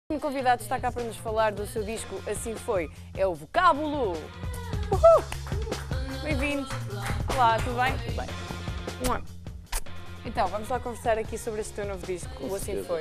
O convidado está cá para nos falar do seu disco Assim Foi, é o Vocábulo. Bem-vindo. Olá, tudo bem? Tudo bem. Então, vamos lá conversar aqui sobre este teu novo disco, o Assim Foi.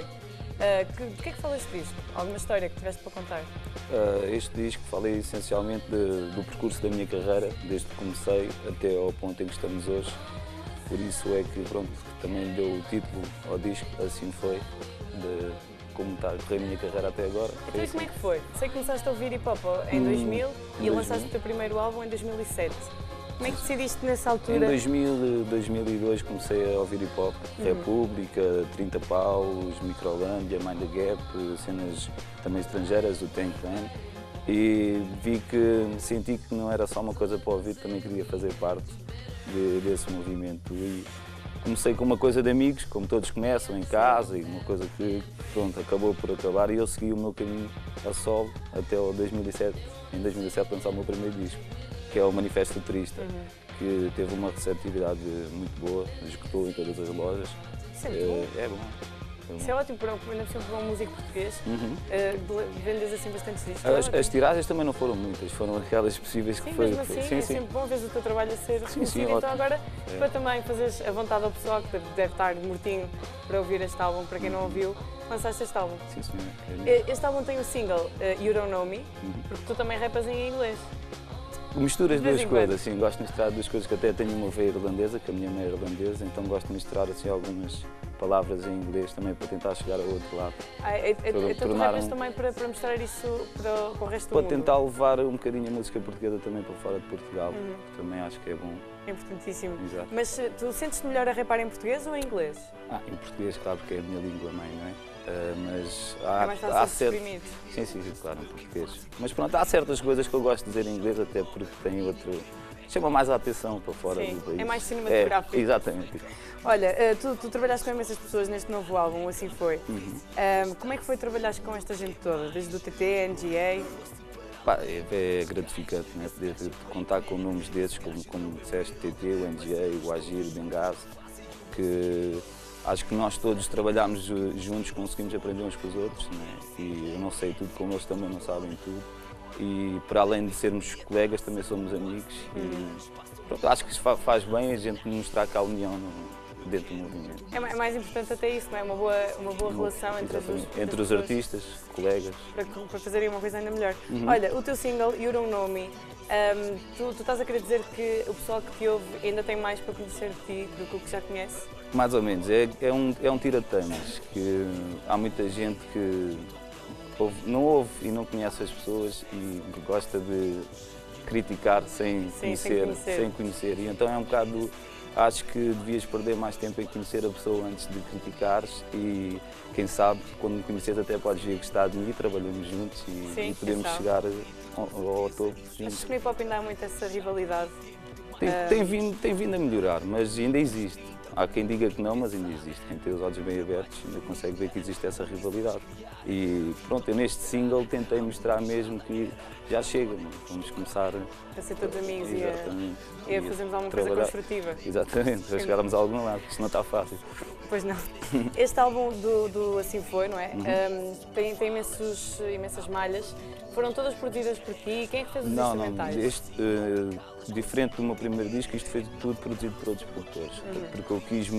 De que é que fala este disco? Alguma história que tiveste para contar? Este disco falei essencialmente do percurso da minha carreira, desde que comecei até ao ponto em que estamos hoje. Por isso é que, pronto, também deu o título ao disco, Assim Foi, de como está a correr a minha carreira até agora. Então, e como é que foi? Sei que começaste a ouvir hip-hop em 2000 e lançaste o teu primeiro álbum em 2007. Como é que decidiste nessa altura? Em 2002 comecei a ouvir hip-hop, República, 30 Paus, Microlândia, Mind the Gap, cenas também estrangeiras, o Tank Clan. E senti que não era só uma coisa para ouvir, também queria fazer parte desse movimento. E comecei com uma coisa de amigos, como todos começam, em casa, e uma coisa que, pronto, acabou por acabar, e eu segui o meu caminho a solo até o 2007. Em 2007 lançar o meu primeiro disco, que é o Manifesto Futurista, que teve uma receptividade muito boa, esgotou em todas as lojas. Isso é bom. É bom. Isso é ótimo para um músico português. Vendes assim bastante discos. As tiragens também não foram muitas, foram aquelas possíveis que foi. Mesmo assim, é sempre bom ver o teu trabalho a ser reconhecido. Então agora, para também fazeres a vontade ao pessoal que deve estar mortinho para ouvir este álbum, para quem não ouviu, lançaste este álbum. Sim, senhor. Este álbum tem o single You Don't Know Me, porque tu também rapas em inglês. Misturas duas coisas, assim, gosto de misturar duas coisas, que até tenho uma veia irlandesa, que a minha mãe é irlandesa, então gosto de misturar assim, algumas palavras em inglês também para tentar chegar ao outro lado. Então tu rapas também para mostrar isso para o resto do mundo? Para tentar levar um bocadinho a música portuguesa também para fora de Portugal, que também acho que é bom. É importantíssimo. Exato. Mas tu sentes-te melhor a rapar em português ou em inglês? Em português, claro, porque é a minha língua mãe, não é? Mas é mais fácil de exprimir. Sim, claro, em português. Mas pronto, há certas coisas que eu gosto de dizer em inglês, até porque tem outro... chama mais a atenção para fora do país. É mais cinematográfico. Exatamente. Olha, tu trabalhaste com imensas pessoas neste novo álbum, Assim Foi. Como é que foi trabalhar com esta gente toda? Desde o TT, NGA? É gratificante, né? Poder contar com nomes desses, como disseste, TT, o NGA, o Agir, o Benghazi, que acho que nós todos trabalhámos juntos, conseguimos aprender uns com os outros, né? E eu não sei tudo, como eles também não sabem tudo. E para além de sermos colegas, também somos amigos. E pronto, acho que isso faz bem a gente mostrar cá a união dentro do movimento. É mais importante até isso, não é? Uma boa relação entre os artistas, colegas. Para fazerem uma coisa ainda melhor. Olha, o teu single, You Don't Know Me, tu estás a querer dizer que o pessoal que te ouve ainda tem mais para conhecer de ti do que o que já conhece? Mais ou menos, é um tira-temas, que há muita gente que não ouve e não conhece as pessoas e gosta de criticar sem conhecer. E então é um bocado, acho que devias perder mais tempo em conhecer a pessoa antes de criticares e quem sabe, quando me conheces até podes vir gostar de mim, trabalhamos juntos e podemos chegar ao topo. Achas que no hip-hop ainda há muito essa rivalidade? Tem vindo a melhorar, mas ainda existe. Há quem diga que não, mas ainda existe. Quem tem os olhos bem abertos ainda consegue ver que existe essa rivalidade. E pronto, eu neste single tentei mostrar mesmo que já chega, vamos começar a ser todos amigos e a fazermos alguma coisa construtiva. Exatamente, para chegarmos a algum lado, porque isso não está fácil. Pois não. Este álbum do Assim Foi, não é? Tem imensas malhas. Foram todas produzidas por ti? Quem é que fez os instrumentais? Diferente do meu primeiro disco, isto foi tudo produzido por outros produtores, porque eu quis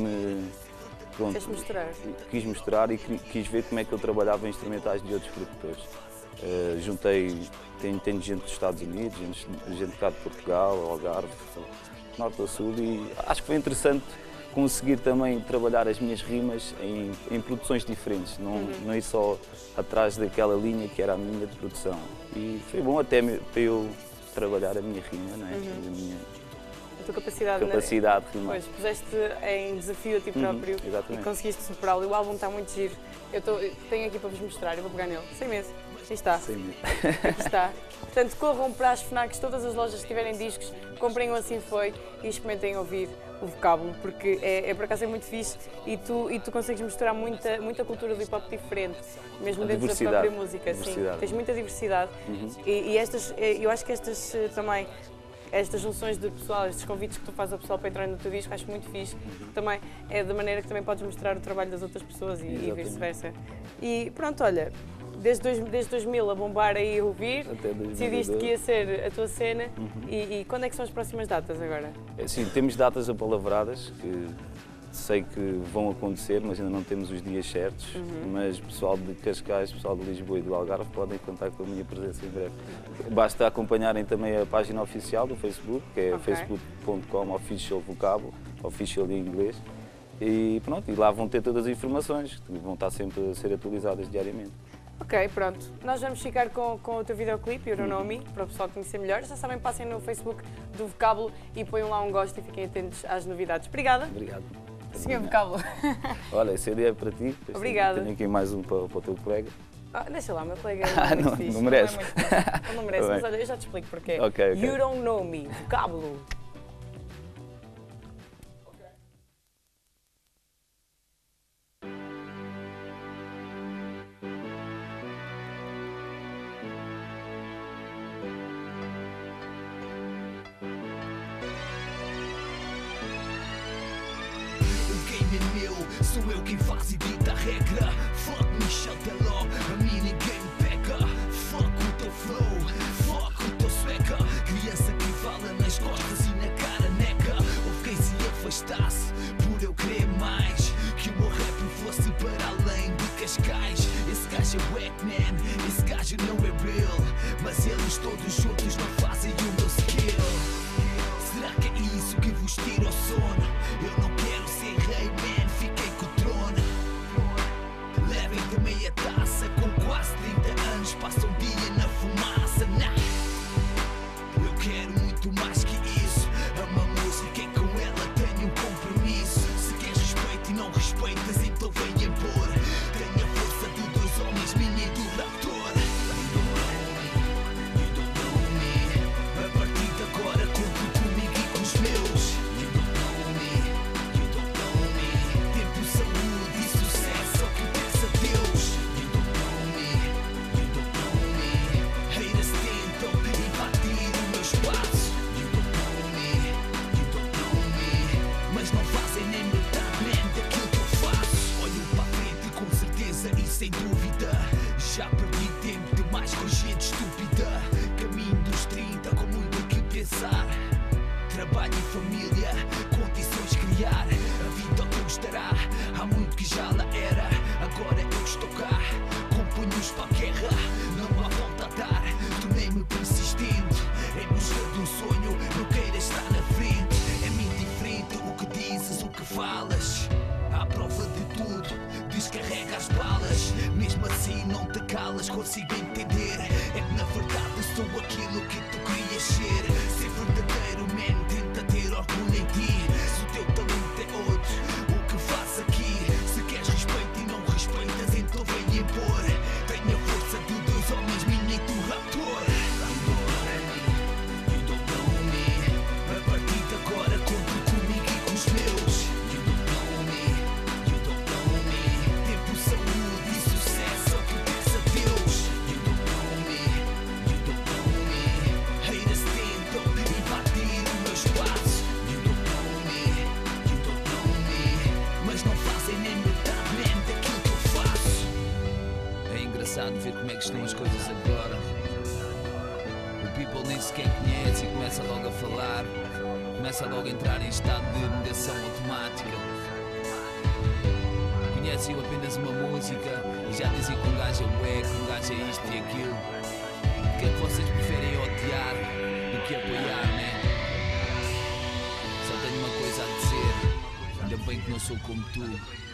mostrar e quis ver como é que eu trabalhava em instrumentais de outros produtores. Tenho gente dos Estados Unidos, gente cá de Portugal, Algarve, Norte a Sul, e acho que foi interessante conseguir também trabalhar as minhas rimas em produções diferentes, não ir só atrás daquela linha que era a minha de produção. E foi bom até para eu trabalhar a minha rima, não é? A tua capacidade de rimar. Pois, puseste em desafio a ti próprio e conseguiste superá-lo. E o álbum está muito giro. Eu tenho aqui para vos mostrar, eu vou pegar nele. Sem medo. Aqui está. Aqui está. Portanto, corram para as FNACs, todas as lojas que tiverem discos, comprem o Assim Foi e experimentem ouvir o Vocábulo, porque por acaso é muito fixe e tu consegues misturar muita cultura do hip-hop diferente, mesmo dentro da própria música. Sim, tens muita diversidade e eu acho que estas junções de pessoal, estes convites que tu fazes ao pessoal para entrar no teu disco, acho muito fixe. Também é da maneira que também podes mostrar o trabalho das outras pessoas e vice-versa. E pronto, olha, desde 2000 a bombar aí a ouvir, até 2022. Decidiste que ia ser a tua cena e quando é que são as próximas datas agora? Sim, temos datas apalavradas que sei que vão acontecer, mas ainda não temos os dias certos, mas pessoal de Cascais, pessoal de Lisboa e do Algarve podem contar com a minha presença em breve. Basta acompanharem também a página oficial do Facebook, que é facebook.com/officialvocabo, official em inglês, e pronto, e lá vão ter todas as informações, que vão estar sempre a ser atualizadas diariamente. Ok, pronto. Nós vamos ficar com o teu videoclipe, You Don't Know Me, para o pessoal conhecer melhor. Já sabem, passem no Facebook do Vocábulo e ponham lá um gosto e fiquem atentos às novidades. Obrigada. Obrigado. Senhor Vocábulo. Olha, esse é para ti. Obrigada. Tenho aqui mais um para o teu colega. Deixa lá, meu colega não merece. Não merece, mas olha, eu já te explico porquê. Okay. You Don't Know Me, Vocábulo. Sou eu quem faz e dita a regra. Fuck Michel Teló, a mim ninguém me pega. Fuck o teu flow, fuck o teu swagger. Criança que fala nas costas e na cara neca. Houve quem se afastasse por eu querer mais. Que o meu rap fosse para além de Cascais. Esse gajo é wack man, esse gajo não é real. Mas eles todos juntos não fazem o meu skill. Será que é isso que vos tira o sono? Eu não quero ser rei man, fiquei com o trono. Levem também a taça, com quase 30 anos passa um dia na fumaça. Nah. Eu quero muito mais que isso. Amo a música e com ela tenho um compromisso. Se queres respeito e não respeitas, então vem impor. Tenho a força de dois homens, minha e do raptor. You don't know me. A partir de agora conto comigo e com os meus. You don't know me. You don't know me. Tempo, saúde e sucesso, que peço a Deus. You don't know me. You don't know me. Haters tentam invadir o meu espaço. You don't know me. You don't know me. Mas não fazem nem metade daquilo que eu faço. Olho para a frente com certeza e sem dúvida. Já perdi tempo demais com gente estúpida. Caminho dos 30 com muito o que pensar. Trabalho e família, condições criar. A vida ao teu estará, há muito que já lá era. Agora eu estou cá, componho-os para a guerra. Não há volta a dar, tornei-me persistente. Em busca de um sonho, não queiras estar na frente. É-me indiferente o que dizes, o que falas. À prova de tudo, descarrega as balas. Mesmo assim não te calas, consigo entender. É que na verdade sou aquilo que tu querias ser. Ser verdadeiro, man, tenta ter orgulho em ti. Se o teu talento é outro, o que faz aqui? Se queres respeito e não respeitas, então vem impor. Tenho a força de dois homens, minha e do raptor. You don't know me. A partir de agora conto comigo e com os meus. You don't know me. You don't know me. Tempo, saúde e sucesso, que peço a Deus. You don't know me. You don't know me. Haters tentam invadir o meu espaço. You don't know me. You don't know me. Mas não fazem nem metade daquilo que eu faço. É engraçado ver como é que estão as coisas agora. O people nem sequer conhece e começa logo a falar. Começa logo a entrar em estado de negação automática. Conhecem apenas uma música e já dizem que um gajo é wack, um gajo é isto e aquilo. O que é que vocês preferem odiar do que apoiar, né? Só tenho uma coisa a dizer. Ainda bem que não sou como tu.